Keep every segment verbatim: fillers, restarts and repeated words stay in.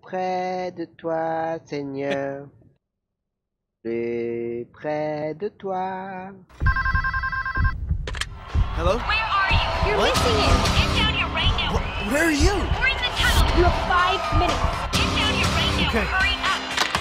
près de toi, Seigneur. Plus près de toi. Hello? Where are you? You're What? missing it. Get down here right now. Wh- Where are you? We're in the tunnel. You have five minutes. Get down here right now. Okay. Hurry up.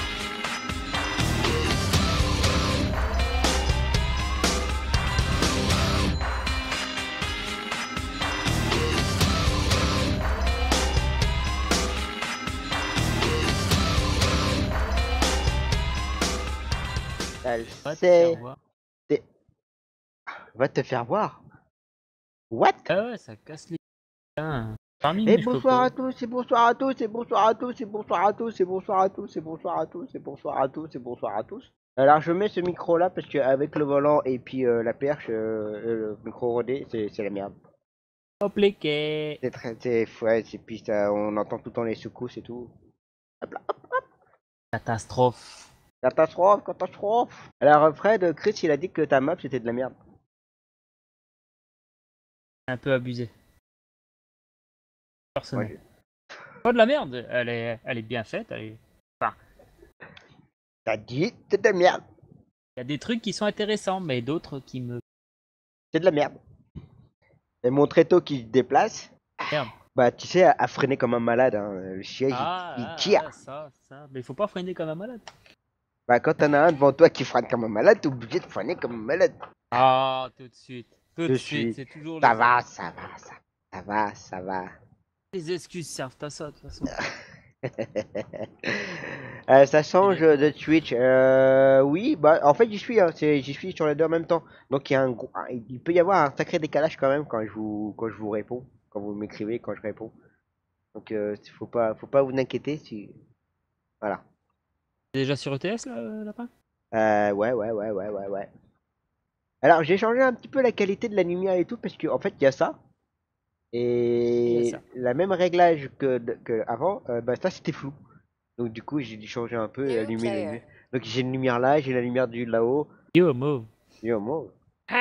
Elle Va te sait. faire voir. Va te faire voir. What? Ah ouais, ça casse les... Putain. Parmi Et mais je peux bonsoir pas. à tous, et bonsoir à tous, et bonsoir à tous, et bonsoir à tous, et bonsoir à tous, et bonsoir à tous, et bonsoir à tous, et bonsoir à tous. Alors je mets ce micro là parce qu'avec le volant et puis euh, la perche, euh, le micro rodé, c'est c'est la merde. Compliqué. C'est très, c'est ouais, et puis ça, on entend tout le temps les secousses et tout. Hop là. Catastrophe. Catastrophe, catastrophe. Alors Fred, Chris il a dit que ta map c'était de la merde. Un peu abusé. Personnel. Ouais. Pas de la merde, elle est, elle est bien faite. Elle est... T'as dit c'est de la merde. Il y a des trucs qui sont intéressants, mais d'autres qui me... C'est de la merde. Et mon tréteau qui se déplace. Merde. Bah tu sais, à, à freiner comme un malade, hein. Le chien il- Ah, il, ah, tire. ah, ça, ça. Mais il faut pas freiner comme un malade. Bah quand t'en as un devant toi qui freine comme un malade, t'es obligé de freiner comme un malade. Ah, tout de suite. Tout de Je suite, suis- c'est toujours... Ça les- va, ça va, ça, ça va, ça va. Les excuses servent à ça, de toute façon. Euh, ça change de Twitch. Euh, oui, bah en fait j'y suis, hein, c'est- j'y suis sur les deux en même temps. Donc il y a un gros, il peut y avoir un sacré décalage quand même quand je vous, quand je vous réponds, quand vous m'écrivez, quand je réponds. Donc euh, faut pas, faut pas vous inquiéter si, voilà. T'es déjà sur E T S, là, euh, lapin? Euh, ouais, ouais, ouais, ouais, ouais, ouais. Alors j'ai changé un petit peu la qualité de la lumière et tout parce que en fait il y a ça. Il y Et a ça. la même réglage que, de- que avant, euh, bah ça c'était flou. Donc du coup j'ai dû changer un peu et New allumer la player. lumière. Donc j'ai une lumière là, j'ai la lumière du là-haut. Yo, mauve. Yo, moi.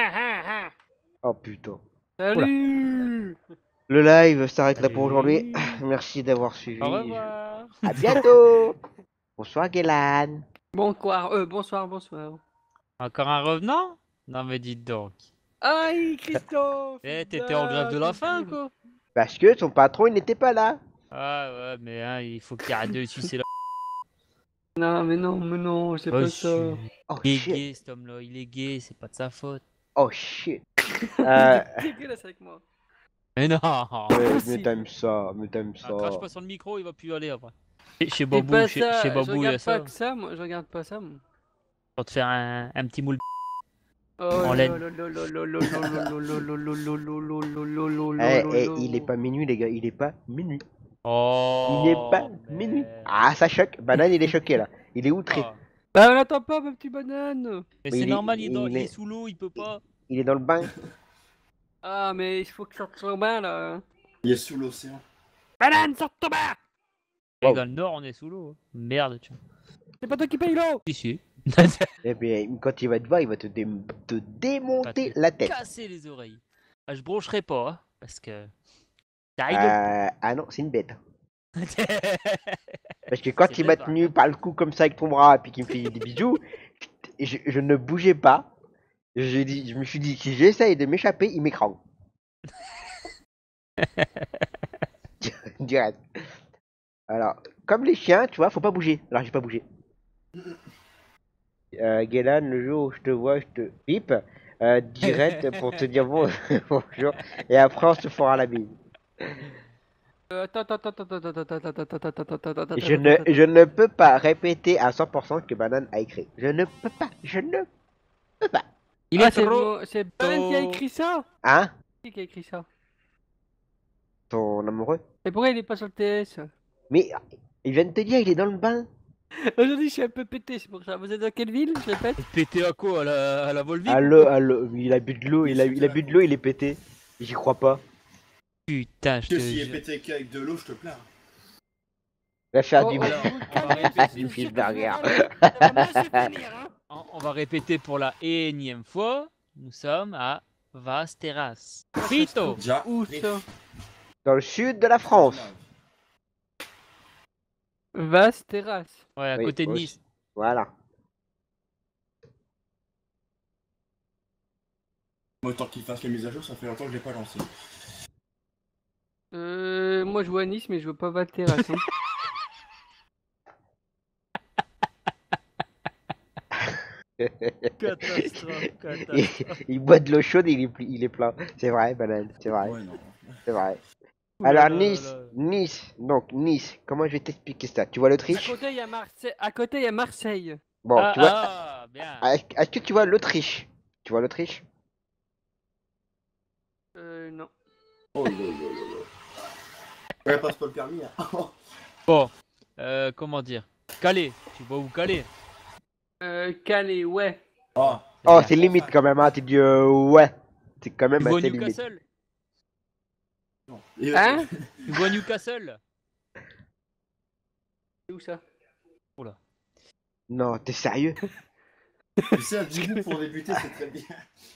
Oh putain. Salut. Le live s'arrête là pour aujourd'hui. Salut. Merci d'avoir suivi. Au revoir. À bientôt. Bonsoir Guélan. Bonsoir, euh, bonsoir, bonsoir. Encore un revenant? Non mais dites donc. Aïe, Christophe. Eh, t'étais en grève de la faim, quoi? Parce que son patron il n'était pas là. Ah ouais, mais hein, il faut qu'il arrête de sucer la... Non, mais non, mais non, c'est Oh, pas shit. ça. Oh Il est shit. gay, cet homme-là, il est gay, c'est pas de sa faute. Oh shit. Euh, Dégueulasse avec moi. Mais non. mais, mais si. t'aimes ça, mais t'aimes Ah, ça. crache pas sur le micro, il va plus y aller après. Chez- Chez C'est Babou, pas chez, ça, chez je Babou, il y a regarde ça. pas que ça, moi, je regarde pas ça, moi. Pour te faire un, un petit moule. Oh En là laine. là là là là là là là là là là là là là là là Eh, là eh, là. il est pas minuit les gars, il est pas minuit. Oh. Il est pas minuit. merde. Ah ça choque. Banane il est choqué là. Il est outré. Ah. Bah, on l'attend pas, ma petite banane. Mais Mais c'est il est- normal, il est, dans- il il est est- sous l'eau, il peut pas. Il est dans le bain. Ah, mais il faut que je sorte son bain, là. Il est sous l'océan. Banane, sors ton bain. Et Wow. dans le nord, on est sous l'eau. Merde, tu vois. C'est pas toi qui paye l'eau. Ici. Eh bien, quand il va te voir, il va te, dé- te démonter te la tête. Casser les oreilles. Ah, je broncherai pas, hein, parce que. Ça arrive Euh, ah non, c'est une bête. de- Parce que quand C'est il m'a vrai, tenu par le cou comme ça avec ton bras et puis qu'il me fait des bisous, je, je ne bougeais pas. Je, dis, je me suis dit, si j'essaye de m'échapper, il m'écrase. Direct. Alors, comme les chiens, tu vois, faut pas bouger. Alors j'ai pas bougé. Euh, Guélan, le jour où je te vois, je te pipe. Euh, direct pour te dire bon, bonjour. Et après, on se fera la bise. Euh, Attends, attends, attends, attends, attends, attends, attends, attends, attends, attends, attends, attends, Je ne, attends, je ne peux pas répéter à cent pour cent ce que Banane a écrit. Je ne peux pas. Je ne peux pas. Il Ah, est c'est trop. bon, c'est Ben qui a écrit ça. Hein? Qui qui a écrit ça? Ton amoureux? Et pourquoi il est pas sur le T S? Mais il vient de te dire, il est dans le bain. Aujourd'hui, je suis un peu pété, c'est pour ça. Vous êtes dans quelle ville, je répète? Pété à quoi? À la, à la Volvic? Allo, allo, il a bu de l'eau, il a, il a bu de l'eau, il est pété. J'y crois pas. Putain, je te Que s'il est jure. pété qu'avec de l'eau, je te plains. Il va faire Oh, du oh, alors, vous on va calmez, répéter. c'est Du sûr fil que barrière. vous allez- ça va mal se finir, hein. On on va répéter pour la énième fois. Nous sommes à Vasteras. Pito! Déjà. Où ça? dans le sud de la France. Vaste terrasse. Ouais, à Oui, côté de aussi. Nice. Voilà. Moi, tant qu'il fasse les mises à jour, ça fait longtemps que je l'ai pas lancé. Euh, moi je vois Nice, mais je vois pas Val terrasse. Hein. Catastrophe, il, catastrophe. il boit de l'eau chaude, il est, pli- il est plein. C'est vrai, banane, c'est vrai, Ouais, non. c'est vrai. Ouh là Alors là là Nice, là. Nice, donc Nice, comment je vais t'expliquer ça? Tu vois À l'Autriche? côté il y a Marseille. À côté il y a Marseille. Bon, Ah, tu vois, ah, bien. est-ce est-ce que tu vois l'Autriche? Tu vois l'Autriche? Euh, non. Oh là là là là. Ouais, passe pas le permis. Hein. Bon, euh, comment dire? Calais, tu vois où Calais? Euh, Calais, ouais. Ah. Oh, bien. c'est limite quand même, hein, tu dis euh, ouais. C'est quand Tu même vois assez limite. Newcastle? Non. Et- Hein? Tu vois Newcastle? C'est où ça? Oula. Non, t'es sérieux? Tu sais, un début pour débuter, c'est très bien.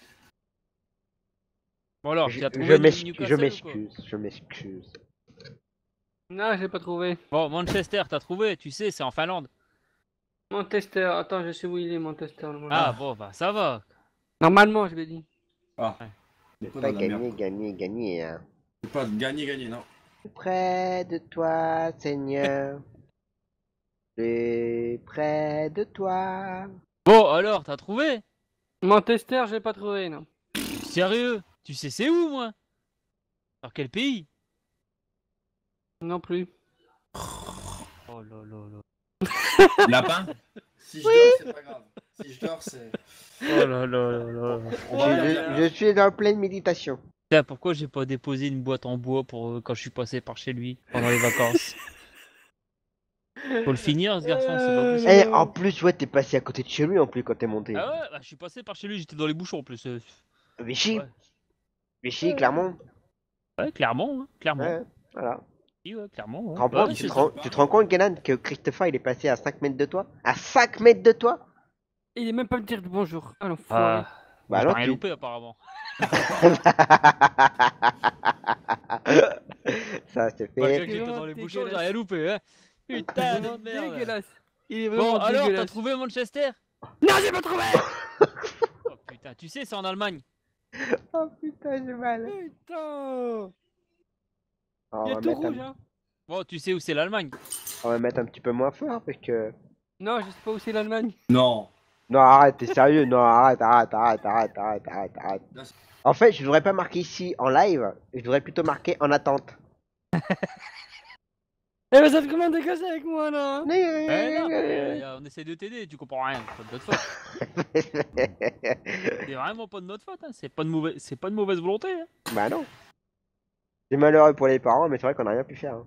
Bon alors, Je, tu as je trouvé New- m'excuse, Newcastle je ou quoi? m'excuse, je m'excuse. Non, j'ai pas trouvé. Bon, Manchester, t'as trouvé, tu sais, c'est en Finlande. Manchester, attends, je sais où il est, Manchester. normalement. Ah, Ah. bon, bah ça va. Normalement, je l'ai dit. Ah. Ouais. C'est pas Pas dans la merde. gagner, quoi. gagner, gagner. Hein. C'est pas gagner, gagner, non. Près de toi, Seigneur. J'ai près de toi. Bon, alors, t'as trouvé? Manchester, j'ai pas trouvé, non. Sérieux? Tu sais c'est où, moi? Dans quel pays? Non plus. Oh là là là. Lapin. Si je dors, c'est pas grave. Si je dors, c'est. Oh là là là là. On va Je, regarder je- je suis en pleine méditation. Putain, pourquoi j'ai pas déposé une boîte en bois pour euh, quand je suis passé par chez lui pendant les vacances? Faut le finir, ce garçon, c'est pas possible. Et en plus, ouais, t'es passé à côté de chez lui en plus quand t'es monté. Ah ouais, bah, je suis passé par chez lui, j'étais dans les bouchons en plus. euh. Vichy, Ouais. Vichy, Clermont. Ouais, clairement, hein, clairement. Ouais, voilà. Oui, ouais, clairement. Ouais. Tu te rends Bah compte- ouais, tu, c'est te ça. rends, tu te rends compte, Kenan, que Christopher il est passé à cinq mètres de toi? À cinq mètres de toi? Il est même pas me dire bonjour. Ah l'enfoiré. Ah, Bah j'ai alors, rien tu- loupé apparemment. Ça, c'est Malgré fait. que j'étais vraiment dans les bouchons, j'ai dégueulasse. rien loupé, hein. Il est Putain vraiment de merde. dégueulasse. Il est Bon, vraiment alors, t'as dégueulasse. trouvé Manchester? Non, j'ai pas trouvé. Oh putain, tu sais, c'est en Allemagne. Oh putain, j'ai mal. Putain. Oh, on, Il y va a tout mettre rouge, un... hein. Bon, tu sais où c'est l'Allemagne? on va mettre un petit peu moins fort parce que. Non, je sais pas où c'est l'Allemagne. Non. Non, arrête, t'es sérieux? Non, arrête, arrête, arrête, arrête, arrête, arrête, arrête. Là, c'est- En fait, je devrais pas marquer ici en live, je devrais plutôt marquer en attente. Eh ben ça te comment dégasser avec moi là hein. Eh non, mais, euh, on essaie de t'aider, tu comprends rien, c'est pas de notre faute. C'est vraiment pas de notre faute, hein. C'est pas de mauvaise, c'est pas de mauvaise volonté. Hein. Bah non. C'est malheureux pour les parents, mais c'est vrai qu'on a rien pu faire. hein.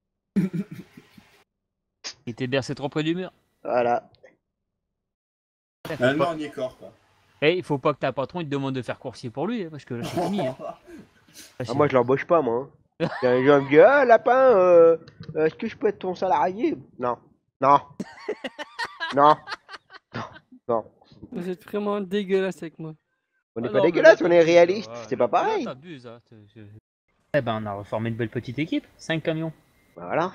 Il était bercé trop près du mur. Voilà. Eh, faut Un pas- on y est corps, quoi. Eh, il faut pas que ta patron il te demande de faire coursier pour lui, hein, parce que là c'est fini. Hein. Là, Ah, c'est- moi, je l'embauche pas, moi. hein. Il y a un gars qui me dit, ah, lapin, euh, euh, est-ce que je peux être ton salarié? Non. Non. non. Non. Non. Vous êtes vraiment dégueulasse avec moi. On n'est Ah pas non, mais dégueulasse, là, on est t'abuses, réaliste. là, ouais. C'est pas Là, pareil. t'abuses, hein, t'es- t'es- Eh ben, on a reformé une belle petite équipe, cinq camions. Bah, voilà.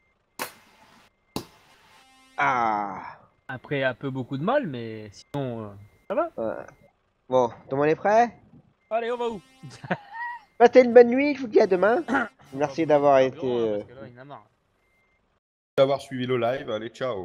Ah. Après, un peu beaucoup de mal, mais sinon, euh, Ouais. Bon, tout le monde est prêt? allez, on va où? Passez une bonne nuit, je vous dis à demain. Merci d'avoir Ah, été. bureau, hein, euh, parce que là, il en a marre. D'avoir suivi le live. Allez, ciao.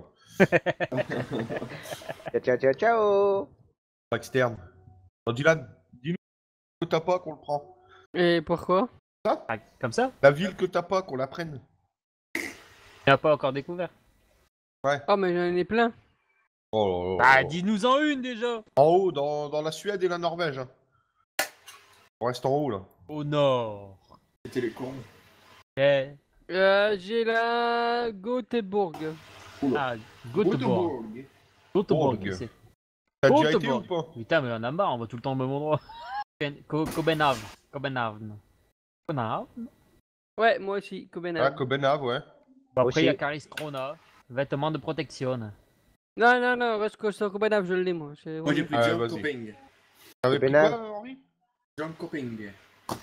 Ciao, ciao, ciao, ciao. Externe. Bon, Dylan, dis-nous que t'as pas qu'on le prend. Et pourquoi? Ah, comme ça? La ville que t'as pas qu'on la prenne. Il n'a pas encore découvert. Oh mais j'en ai plein. Oh, Bah, dis-nous en une déjà! En haut, dans, dans la Suède et la Norvège. hein. On reste en haut, là. Au nord. C'était les cons. Eh, Euh, j'ai la Göteborg. ah, Göteborg. Göteborg. Göteborg, Borg. c'est- T'as Oh, déjà t'as été pas. ou pas? Putain, mais on en a marre, on va tout le temps au même endroit. Co- Copenhague. Copenhague. Copenhague. Ouais, moi aussi, Ah, Copenhague. Copenhague, ouais. Bon, après, il y a Aussi. Caris Krona. Vêtements de protection. Non, non, non, reste que sur Copenhague, je l'ai moi. C'est- Moi, j'ai pris Ah, John vas-y. Coping. T'avais pris Copenhague. quoi, Henri? John Coping.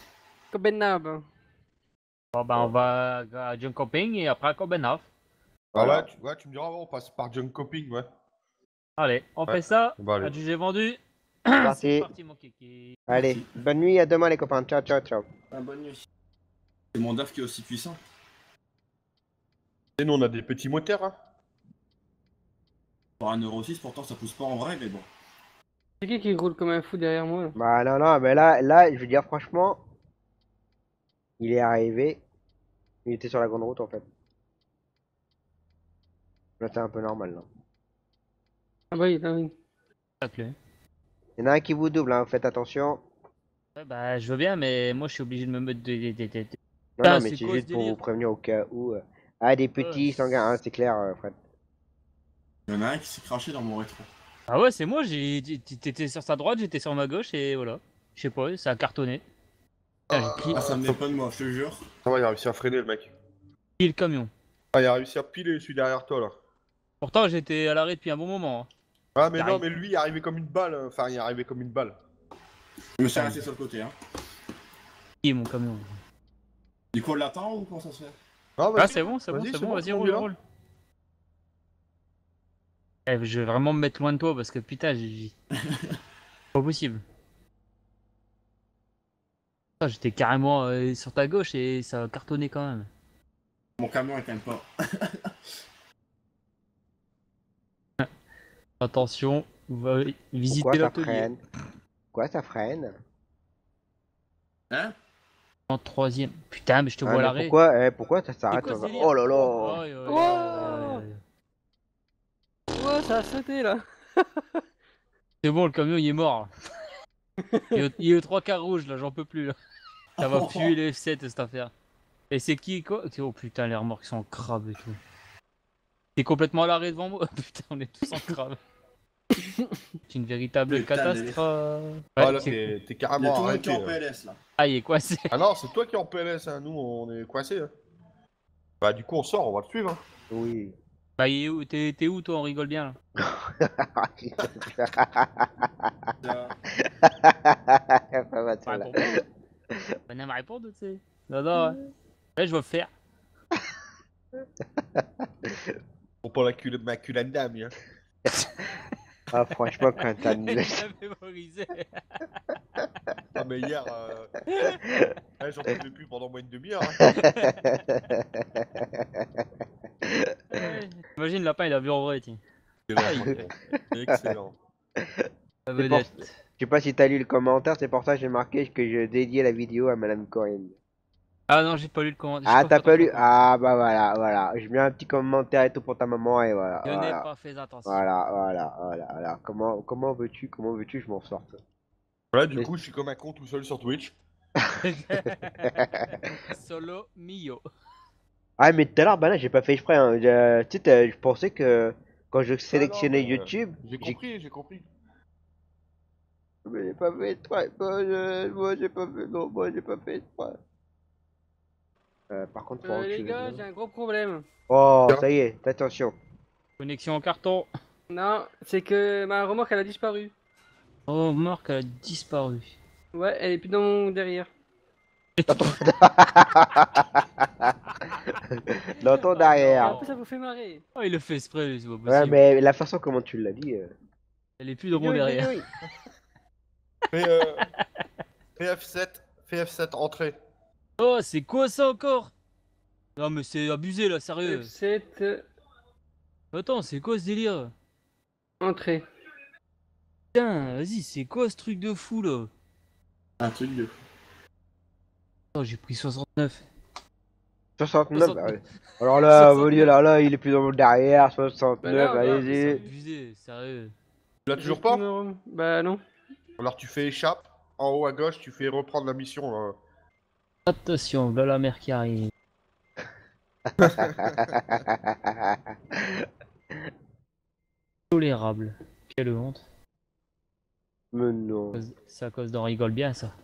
Copenhague. Bon, ben, on va à Jönköping et après à Copenhague. Ah Voilà. ouais, tu, ouais, tu me diras, on passe par junk coping, ouais. Allez, on Ouais. fait ça. Bah, allez. Adjugé vendu. Parti. C'est parti, mon kiki. Allez, Merci. bonne nuit, à demain les copains. Ciao, ciao, ciao. Ah, bonne nuit. C'est mon D A F qui est aussi puissant. Et nous, on a des petits moteurs, hein. Pour un euro six, pourtant ça pousse pas en vrai, mais bon. C'est qui qui roule comme un fou derrière moi là? Bah non, non, mais là, là, je veux dire franchement, il est arrivé. Il était sur la grande route en fait. Là, c'est un peu normal là. Ah bah oui, là oui. Ça te plaît. Il y en a un qui vous double, hein, faites attention. Ouais, bah, je veux bien, mais moi, je suis obligé de me mettre des. des, des, des- Non, Putain, non, mais c'est c'est quoi ce juste pour vous délire? prévenir au cas où. euh, Ah, des petits Ouais. sanguins, hein, c'est clair, euh, Fred. Il y en a un qui s'est craché dans mon rétro. Ah ouais, c'est moi, j'ai- t'étais sur sa droite, j'étais sur ma gauche, et voilà. Je sais pas, ça a cartonné. Putain, j'ai pris, Ah, ça venait pas de moi, je te jure. Ça va, il a réussi à freiner le mec. pris le camion. Ah, il a réussi à piler celui derrière toi là. Pourtant, j'étais à l'arrêt depuis un bon moment. hein. Ah, mais Il non, arrive. mais lui, il est arrivé comme une balle. hein. Enfin, il est arrivé comme une balle. Je me suis arrêté sur le côté, hein. Qui est mon camion? Du coup, on l'attend ou comment ça se fait? Ah, Ah, vas-y. c'est bon, c'est bon, Vas-y, c'est c'est bon, bon, vas-y, on roule, est là. roule. Eh, je vais vraiment me mettre loin de toi parce que putain, j'ai. j'ai- Pas possible. Putain, j'étais carrément euh, sur ta gauche et ça a cartonné quand même. Mon camion est quand même pas. Attention, on va visiter Pourquoi ça l'atelier. freine Pourquoi ça freine Hein? En troisième. Putain, mais je te Ah, vois à mais l'arrêt. pourquoi, eh, pourquoi ça C'est s'arrête quoi ce dans un- délire? Oh là là Oh, aïe, aïe, aïe, Oh aïe, aïe. Ouais, ça a sauté là. C'est bon, le camion il est mort. là. Il est, au- il est aux trois quarts rouge là, j'en peux plus là. Ça va puer les F sept cette affaire. Et c'est qui quoi? Oh putain, les remorques sont en crabe et tout. T'es complètement à l'arrêt devant moi? Putain, on est tous en crabe. C'est une véritable Putain, catastrophe. Ah, Ouais, là, c'est- t'es t'es Il y a tout carrément le monde qui arrêté. est en là. P L S là. Ah, il est coincé. Ah non, c'est toi qui es en P L S, hein. Nous, on est coincés. Hein. Bah, du coup, on sort, on va le suivre. Hein. Oui. Bah, il est où? T'es t'es où toi? On rigole bien là. Là, Pas mal, Bah, celle-là. réponds pas. Bah, non, me répondre, tu sais. Non, non, ouais. Ouais, je vais le faire. Pour pas la cul ma culette d'âme. Hein. Ah, franchement, quand t'as Il l'a mémorisé. Ah, mais hier, euh... ouais, j'en pouvais plus pendant moins de demi-heure. Hein. Ouais. Imagine, le lapin il a vu en vrai, tiens. Excellent. Excellent. La C'est vedette. Je sais pas si t'as lu le commentaire, c'est pour ça que j'ai marqué que je dédiais la vidéo à Madame Corinne. Ah non, j'ai pas lu le commentaire. Ah, J'ai t'as fait pas lu? attention. Ah, bah voilà, voilà. Je mets un petit commentaire et tout pour ta maman et voilà. Je n'ai Voilà, pas fait attention. voilà, voilà, voilà. voilà. Comment, comment veux-tu, comment veux-tu, que je m'en sorte? Voilà, du Mais- coup, je suis comme un con tout seul sur Twitch. Solo mio. Ah, mais tout à l'heure, bah là, j'ai pas fait exprès. Hein. Je- Tu sais, t'as- je pensais que quand je sélectionnais mais, euh, YouTube, J'ai compris, j'ai compris. mais j'ai pas fait exprès. Moi, je- moi, j'ai pas fait, non, moi, j'ai pas fait exprès. Euh, par contre, faut Euh, que les tu gars, veux j'ai bien. un gros problème. Oh, ça y est, attention. Connexion en carton. Non, c'est que ma remorque elle a disparu. Oh, Marc a disparu. Ouais, elle est plus dans mon derrière. Dans ton Oh, Et derrière. en plus, ça vous fait marrer. Oh, il le fait exprès, c'est pas possible. Ouais, mais la façon comment tu l'as dit. euh, Elle est plus dans mon oui, oui, derrière. oui. Fais, euh... Fais F sept, fais F sept, entrée. Oh, c'est quoi ça encore? Non, mais c'est abusé là, sérieux. F sept, euh, Attends, c'est quoi ce délire? entrée. Putain, vas-y, c'est quoi ce truc de fou là? un truc de. Oh, j'ai pris soixante-neuf. soixante-neuf, soixante-neuf. bah ouais. Alors là, vous soixante-neuf. dire là, là, il est plus dans mon derrière, Bah soixante-neuf, non, non, C'est allez-y. abusé, sérieux. Tu l'as J'ai toujours plus pas ma rem- Bah non. Alors tu fais échappe, en haut à gauche, tu fais reprendre la mission. Là. Attention, là la mer qui arrive. Tolérable. Quelle honte. Mais non. C'est à cause d'on rigole bien ça.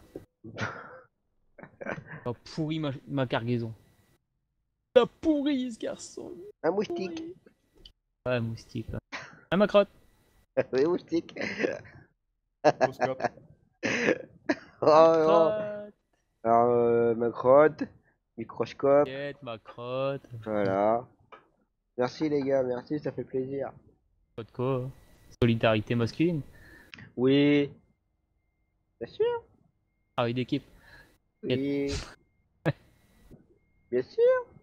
T'as pourri ma, ma cargaison. T'as pourri ce garçon. Un moustique. Ouais, moustique. Là. Ah, ma crotte. Oui, moustique. Microscope. Oh, oh. Crotte. Alors, euh, ma crotte, microscope, T'inquiète, ma crotte. voilà. Merci les gars, merci, ça fait plaisir. Pas de quoi. hein. Solidarité masculine. Oui. Bien sûr. Travail d'équipe. Oui. Bien sûr.